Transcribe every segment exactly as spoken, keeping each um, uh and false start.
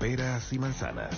peras y manzanas.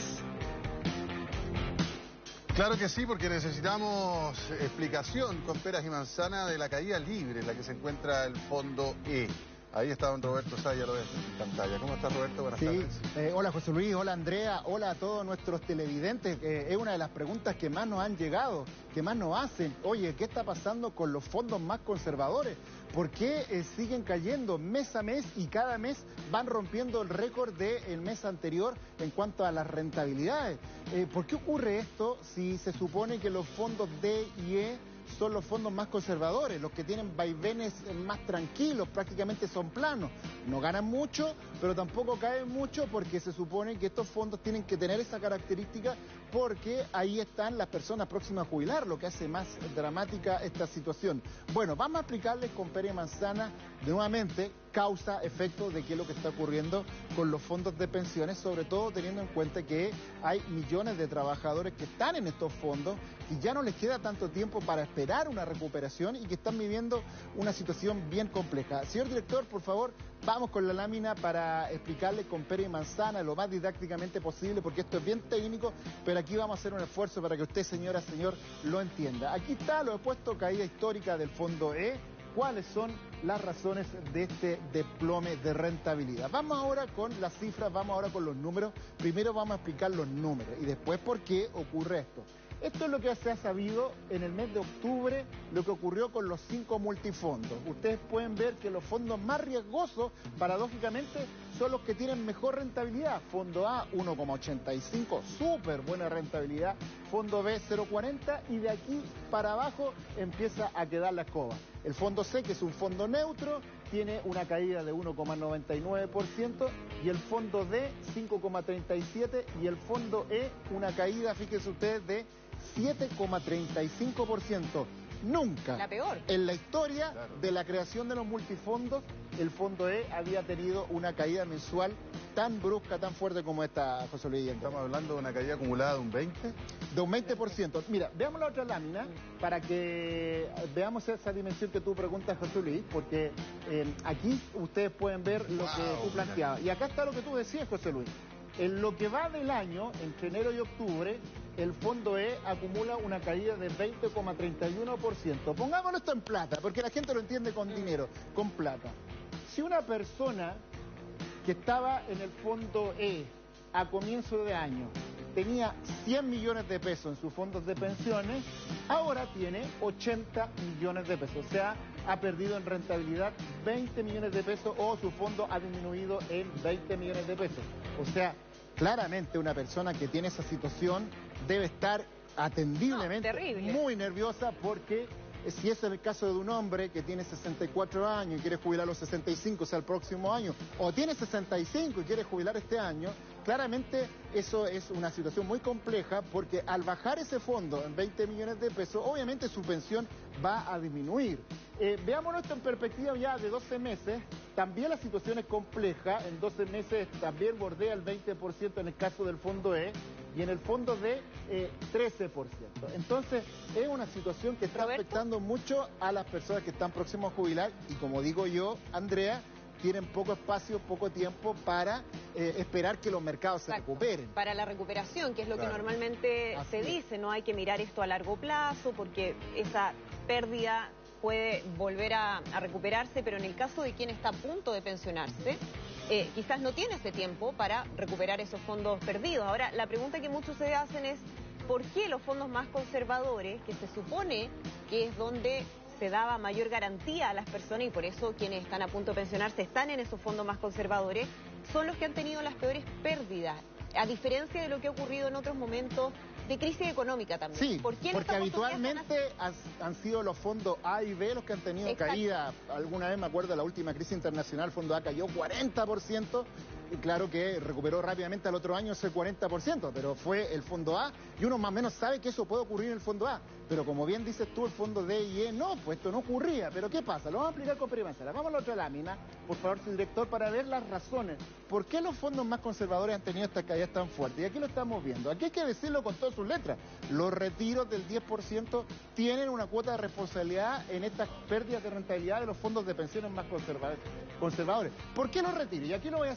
Claro que sí, porque necesitamos explicación con peras y manzanas de la caída libre en la que se encuentra el fondo E. Ahí está don Roberto Saya, lo ves en pantalla. ¿Cómo estás, Roberto? Buenas sí, tardes. Eh, hola, José Luis, hola, Andrea, hola a todos nuestros televidentes. Eh, es una de las preguntas que más nos han llegado, que más nos hacen. Oye, ¿qué está pasando con los fondos más conservadores? ¿Por qué eh, siguen cayendo mes a mes y cada mes van rompiendo el récord del mes anterior en cuanto a las rentabilidades? Eh, ¿Por qué ocurre esto si se supone que los fondos D y E son los fondos más conservadores, los que tienen vaivenes más tranquilos, prácticamente son planos? No ganan mucho, pero tampoco caen mucho porque se supone que estos fondos tienen que tener esa característica porque ahí están las personas próximas a jubilar, lo que hace más dramática esta situación. Bueno, vamos a explicarles con pera y manzana nuevamente causa, efecto de qué es lo que está ocurriendo con los fondos de pensiones, sobre todo teniendo en cuenta que hay millones de trabajadores que están en estos fondos, que ya no les queda tanto tiempo para esperar una recuperación y que están viviendo una situación bien compleja. Señor director, por favor, vamos con la lámina para explicarle con pera y manzana lo más didácticamente posible, porque esto es bien técnico, pero aquí vamos a hacer un esfuerzo para que usted, señora, señor, lo entienda. Aquí está, lo he puesto, caída histórica del fondo E. ¿Cuáles son las razones de este desplome de rentabilidad? Vamos ahora con las cifras, vamos ahora con los números. Primero vamos a explicar los números y después por qué ocurre esto. Esto es lo que se ha sabido en el mes de octubre, lo que ocurrió con los cinco multifondos. Ustedes pueden ver que los fondos más riesgosos, paradójicamente, son los que tienen mejor rentabilidad. Fondo A, uno coma ochenta y cinco, súper buena rentabilidad. Fondo B, cero coma cuarenta y de aquí para abajo empieza a quedar la escoba. El fondo C, que es un fondo neutro, tiene una caída de uno coma noventa y nueve por ciento y el fondo D, cinco coma treinta y siete por ciento y el fondo E, una caída, fíjense ustedes, de siete coma treinta y cinco por ciento. Nunca la peor en la historia claro. de la creación de los multifondos el fondo E había tenido una caída mensual tan brusca, tan fuerte como esta, José Luis. Estamos hablando de una caída acumulada de un veinte. De un veinte por ciento. Mira, veamos la otra lámina para que veamos esa dimensión que tú preguntas, José Luis, porque eh, aquí ustedes pueden ver lo wow, que tú planteabas. Y acá está lo que tú decías, José Luis. En lo que va del año, entre enero y octubre, el fondo E acumula una caída de veinte coma treinta y uno por ciento. Pongámoslo esto en plata, porque la gente lo entiende con dinero, con plata. Si una persona que estaba en el fondo E a comienzo de año tenía cien millones de pesos en sus fondos de pensiones, ahora tiene ochenta millones de pesos. O sea, ha perdido en rentabilidad veinte millones de pesos o su fondo ha disminuido en veinte millones de pesos. O sea, claramente una persona que tiene esa situación debe estar atendiblemente no, muy nerviosa porque si es el caso de un hombre que tiene sesenta y cuatro años y quiere jubilar a los sesenta y cinco, o sea, el próximo año, o tiene sesenta y cinco y quiere jubilar este año, claramente eso es una situación muy compleja porque al bajar ese fondo en veinte millones de pesos, obviamente su pensión va a disminuir. Eh, veámonos esto en perspectiva ya de doce meses, también la situación es compleja, en doce meses también bordea el veinte por ciento en el caso del fondo E, y en el fondo D, eh, trece por ciento. Entonces, es una situación que está ¿Roberto? afectando mucho a las personas que están próximas a jubilar y como digo yo, Andrea, tienen poco espacio, poco tiempo para eh, esperar que los mercados se Exacto. recuperen. Para la recuperación, que es lo Claro. que normalmente Así se es. dice, no hay que mirar esto a largo plazo porque esa pérdida puede volver a, a recuperarse, pero en el caso de quien está a punto de pensionarse, eh, quizás no tiene ese tiempo para recuperar esos fondos perdidos. Ahora, la pregunta que muchos se hacen es, ¿por qué los fondos más conservadores, que se supone que es donde se daba mayor garantía a las personas y por eso quienes están a punto de pensionarse están en esos fondos más conservadores, son los que han tenido las peores pérdidas, a diferencia de lo que ha ocurrido en otros momentos de crisis económica también? Sí, ¿Por qué en porque esta oportunidad habitualmente han, han sido los fondos A y B los que han tenido Exacto. caída. Alguna vez me acuerdo de la última crisis internacional, el fondo A cayó cuarenta por ciento y claro que recuperó rápidamente al otro año ese cuarenta por ciento, pero fue el fondo A y uno más o menos sabe que eso puede ocurrir en el fondo A. Pero como bien dices tú, el fondo D y E, no, pues esto no ocurría. ¿Pero qué pasa? Lo vamos a explicar con pera y manzana. Vamos a la otra lámina, por favor, señor director, para ver las razones. ¿Por qué los fondos más conservadores han tenido estas caídas tan fuertes? Y aquí lo estamos viendo. Aquí hay que decirlo con todas sus letras. Los retiros del diez por ciento tienen una cuota de responsabilidad en estas pérdidas de rentabilidad de los fondos de pensiones más conservadores. ¿Por qué los retiros? Y aquí lo voy a hacer el ejercicio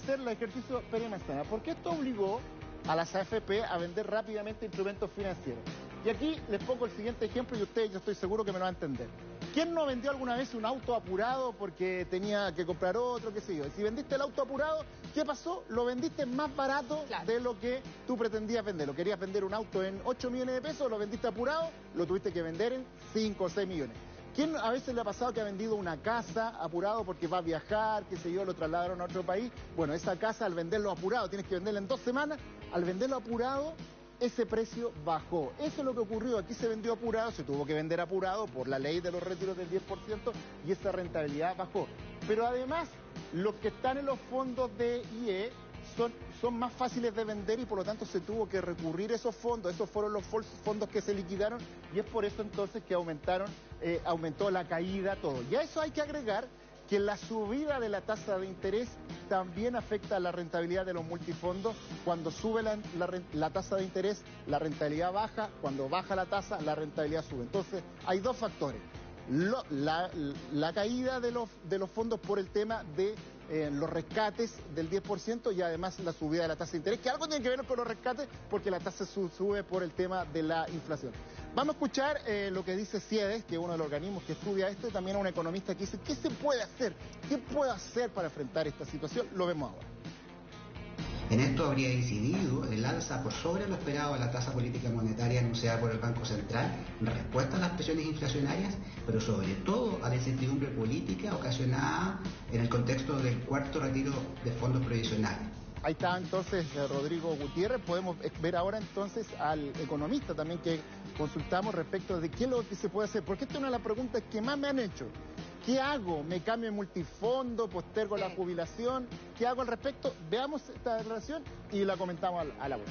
ejercicio Pérez Manzana? Porque esto obligó a las A F P a vender rápidamente instrumentos financieros. Y aquí les pongo el siguiente ejemplo y ustedes yo estoy seguro que me lo van a entender. ¿Quién no vendió alguna vez un auto apurado porque tenía que comprar otro, qué sé yo? Y si vendiste el auto apurado, ¿qué pasó? Lo vendiste más barato claro. de lo que tú pretendías vender. Lo querías vender un auto en ocho millones de pesos, lo vendiste apurado, lo tuviste que vender en cinco o seis millones. ¿Quién a veces le ha pasado que ha vendido una casa apurado porque va a viajar, qué sé yo, lo trasladaron a otro país? Bueno, esa casa al venderlo apurado, tienes que venderla en dos semanas, al venderlo apurado, ese precio bajó. Eso es lo que ocurrió. Aquí se vendió apurado, se tuvo que vender apurado por la ley de los retiros del diez por ciento y esa rentabilidad bajó. Pero además, los que están en los fondos de I E son, son más fáciles de vender y por lo tanto se tuvo que recurrir a esos fondos. Esos fueron los fondos que se liquidaron y es por eso entonces que aumentaron, eh, aumentó la caída, todo. Y a eso hay que agregar que la subida de la tasa de interés también afecta a la rentabilidad de los multifondos. Cuando sube la, la, la tasa de interés, la rentabilidad baja. Cuando baja la tasa, la rentabilidad sube. Entonces, hay dos factores. Lo, la, la caída de los, de los fondos por el tema de eh, los rescates del diez por ciento y además la subida de la tasa de interés, que algo tiene que ver con los rescates porque la tasa su, sube por el tema de la inflación. Vamos a escuchar eh, lo que dice CIEDES, que es uno de los organismos que estudia esto, y también a un economista que dice, ¿qué se puede hacer? ¿Qué puedo hacer para enfrentar esta situación? Lo vemos ahora. En esto habría incidido el alza por sobre lo esperado a la tasa política monetaria anunciada por el Banco Central en respuesta a las presiones inflacionarias, pero sobre todo a la incertidumbre política ocasionada en el contexto del cuarto retiro de fondos previsionales. Ahí está entonces Rodrigo Gutiérrez. Podemos ver ahora entonces al economista también que consultamos respecto de qué es lo que se puede hacer, porque esta es una de las preguntas que más me han hecho. ¿Qué hago? ¿Me cambio en multifondo? ¿Postergo sí. la jubilación? ¿Qué hago al respecto? Veamos esta relación y la comentamos a la web.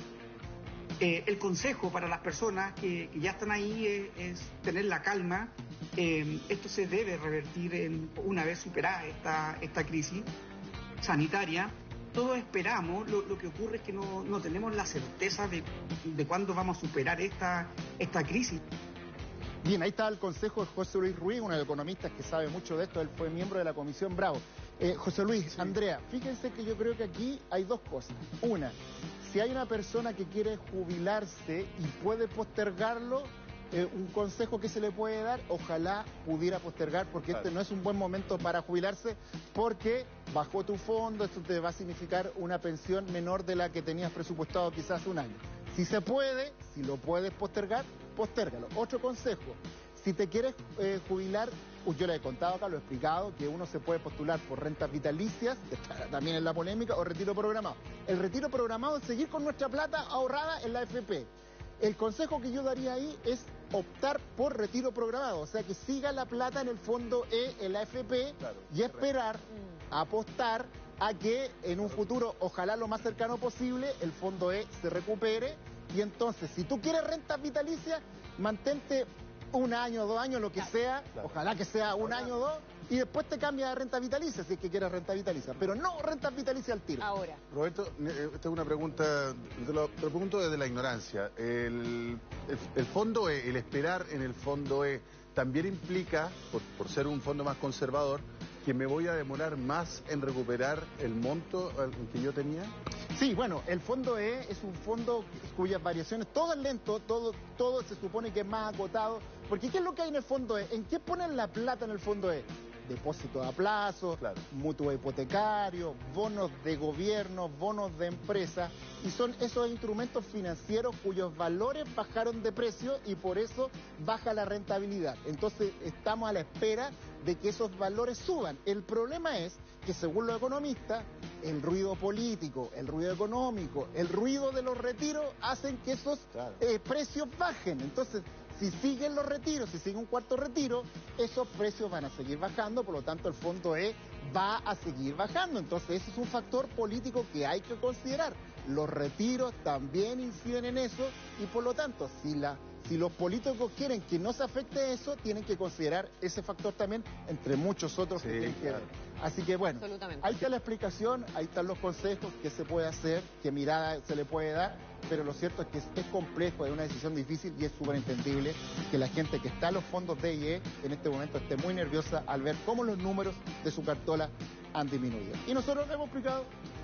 Eh, el consejo para las personas que, que ya están ahí eh, es tener la calma. Eh, esto se debe revertir en, una vez superada esta, esta crisis sanitaria. Todos esperamos, lo, lo que ocurre es que no, no tenemos la certeza de, de cuándo vamos a superar esta, esta crisis. Bien, ahí está el consejo de José Luis Ruiz, uno de los economistas que sabe mucho de esto. Él fue miembro de la Comisión Bravo. Eh, José Luis, sí. Andrea, fíjense que yo creo que aquí hay dos cosas. Una, si hay una persona que quiere jubilarse y puede postergarlo, eh, un consejo que se le puede dar, ojalá pudiera postergar, porque claro. este no es un buen momento para jubilarse, porque bajó tu fondo, esto te va a significar una pensión menor de la que tenías presupuestado quizás un año. Si se puede, si lo puedes postergar, postérgalo. Otro consejo, si te quieres eh, jubilar, pues yo le he contado acá, lo he explicado, que uno se puede postular por rentas vitalicias, que está también en la polémica, o retiro programado. El retiro programado es seguir con nuestra plata ahorrada en la A F P. El consejo que yo daría ahí es optar por retiro programado, o sea que siga la plata en el fondo E, en la A F P, claro, y esperar, mm. apostar a que en un futuro, ojalá lo más cercano posible, el fondo E se recupere. Y entonces, si tú quieres rentas vitalicias, mantente un año, dos años, lo que claro, sea, claro. ojalá que sea un ahora. año o dos, y después te cambias a renta vitalicia, si es que quieres renta vitalicia, pero no rentas vitalicias al tiro. Ahora. Roberto, esta es una pregunta, te lo, te lo pregunto desde la ignorancia. El, el, el fondo E, el esperar en el fondo E, también implica, por, por ser un fondo más conservador, que me voy a demorar más en recuperar el monto que yo tenía. Sí, bueno, el fondo E es un fondo cuyas variaciones, todo es lento, todo, todo se supone que es más acotado, porque ¿qué es lo que hay en el fondo E? ¿En qué ponen la plata en el fondo E? Depósitos a plazo, claro. mutuo hipotecario, bonos de gobierno, bonos de empresa, y son esos instrumentos financieros cuyos valores bajaron de precio y por eso baja la rentabilidad. Entonces estamos a la espera de que esos valores suban. El problema es que según los economistas, el ruido político, el ruido económico, el ruido de los retiros hacen que esos claro. eh, precios bajen. Entonces, si siguen los retiros, si sigue un cuarto retiro, esos precios van a seguir bajando, por lo tanto el fondo E va a seguir bajando. Entonces ese es un factor político que hay que considerar. Los retiros también inciden en eso y por lo tanto, si, la, si los políticos quieren que no se afecte eso, tienen que considerar ese factor también, entre muchos otros sí, que tienen claro. que ver. Así que bueno, ahí está la explicación, ahí están los consejos, qué se puede hacer, qué mirada se le puede dar, pero lo cierto es que es, es complejo, es una decisión difícil y es súper entendible que la gente que está en los fondos de I E en este momento esté muy nerviosa al ver cómo los números de su cartola han disminuido. Y nosotros le hemos explicado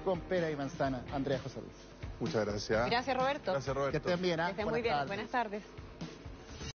con pera y manzana. Andrea, José Luis. Muchas gracias. Gracias, Roberto. Gracias, Roberto. Que estén bien, ¿ah? Que estén muy bien. Buenas tardes.